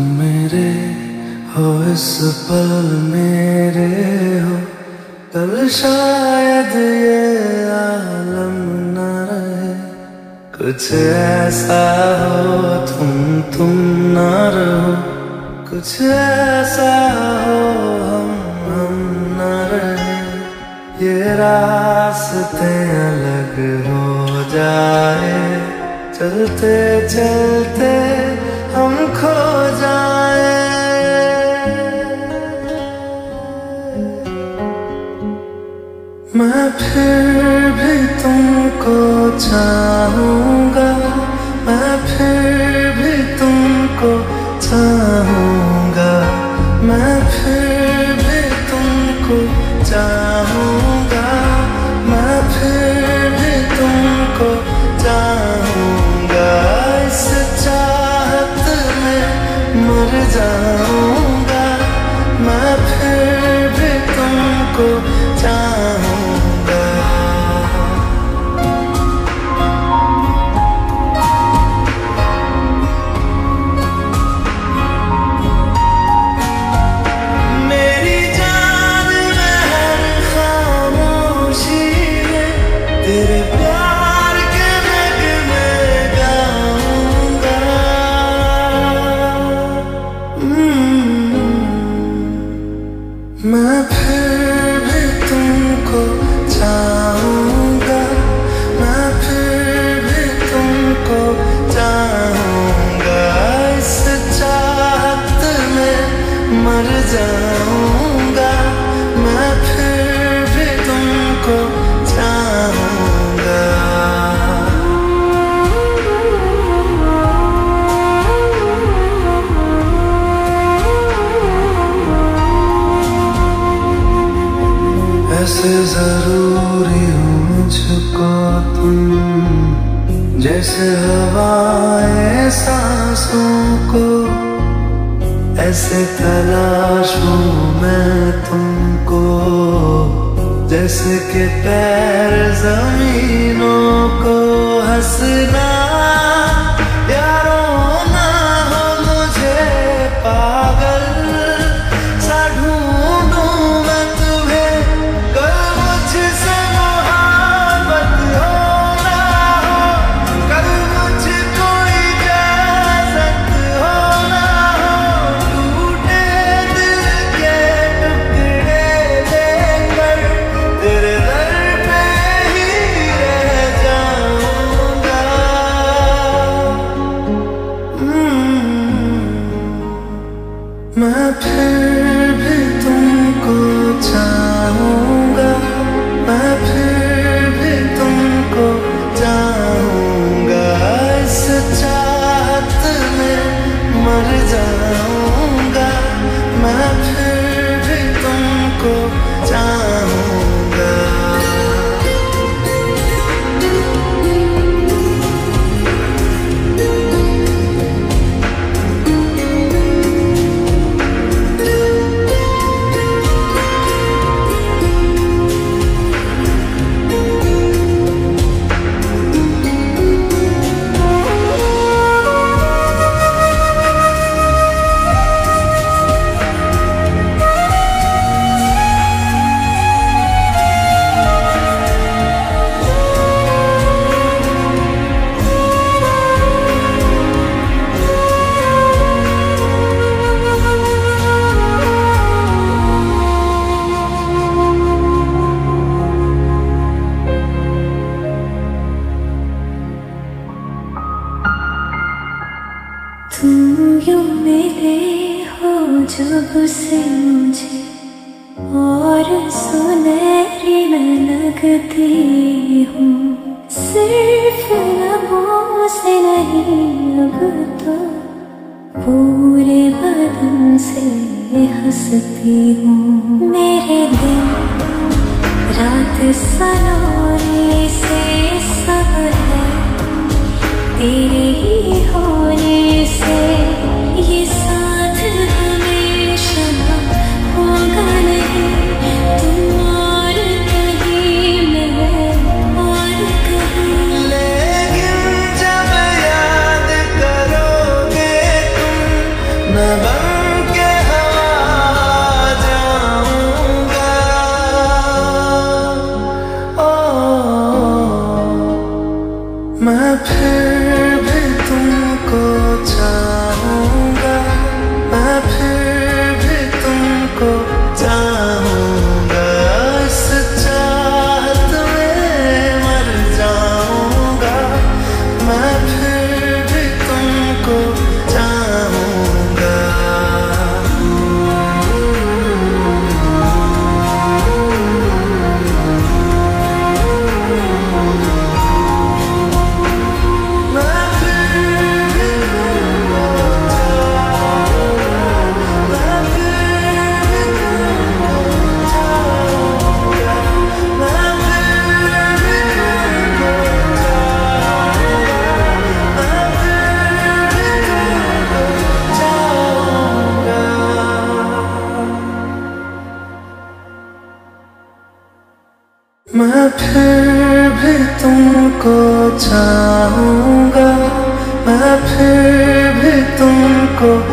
मेरे हो इस पल मेरे हो, कल शायद ये आलम न रहे। कुछ ऐसा हो तुम न रहो, कुछ ऐसा हो हम न रहे। ये रास्ते अलग हो जाए, चलते चलते हम खो जाए। मैं फिर भी तुमको चाहूँगा, मैं फिर भी तुमको चाहूँगा, मैं फिर भी तुमको चाहूँगा, मैं फिर भी तुमको चाहूँगा। इस चाहत में मर जाऊँगा, मैं फिर भी तुमको चाहूँगा। मेरी जान में हर खामोशी में तेरे प्यार के नगमे गाऊंगा। मैं फिर भी तुमको चाहूँगा, मैं फिर भी तुमको चाहूँगा। इस चाहत में मर जाऊँगा, मैं फिर भी तुमको चाहूँगा। ऐसे जरूरी हो मुझको तुम, जैसे हवाएं सांसों को। ऐसे तलाशूं मैं तुमको, जैसे कि पैर जमीनों को। हंसना या रोना हो मुझे पागल सा ढूंढूं मैं तुम्हें। कल मुझसे मोहब्बत हो ना हो, कल मुझको इजाजत हो ना हो। टूटे दिल के टुकड़े लेकर तेरे दर पे ही रह जाऊंगा। मैं फिर भी तुमको चाहूँगा, मैं फिर भी तुमको चाहूँगा। इस चाहत में मर जाऊँगा, मैं फिर भी तुमको चाहूँगा। तुम यूं मिले हो जब से मुझे, और सुनहरी मैं लगती हूँ। सिर्फ लबों से नहीं अब तो पूरे बदन से हंसती हूँ। मेरे दिन रात सलोने से सब है तेरे ही होने से। ये साथ हमेशा होगा नहीं, तुम और कहीं मैं और कहीं। लेकिन जब याद करोगे तुम, मैं मैं फिर भी तुमको चाहूंगा, मैं फिर भी तुमको